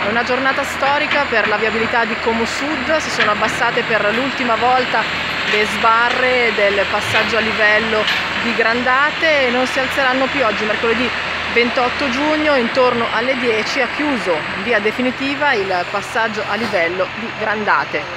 È una giornata storica per la viabilità di Como Sud, si sono abbassate per l'ultima volta le sbarre del passaggio a livello di Grandate e non si alzeranno più. Oggi, mercoledì 28 giugno, intorno alle 10, ha chiuso in via definitiva il passaggio a livello di Grandate.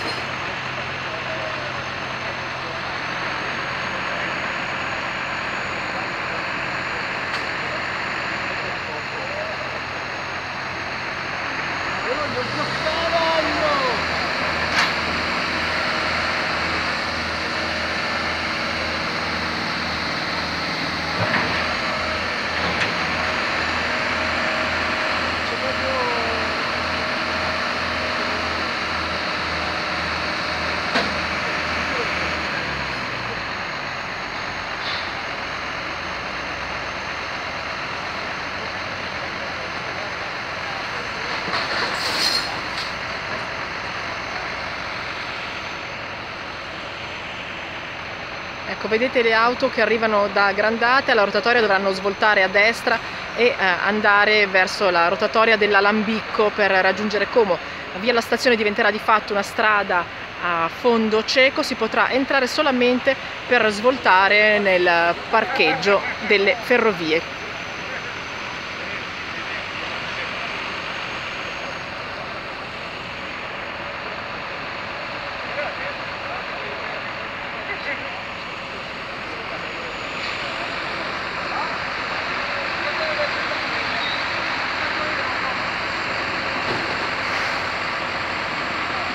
Ecco, vedete le auto che arrivano da Grandate, alla rotatoria dovranno svoltare a destra e andare verso la rotatoria dell'Alambicco per raggiungere Como. Via la stazione diventerà di fatto una strada a fondo cieco, si potrà entrare solamente per svoltare nel parcheggio delle ferrovie.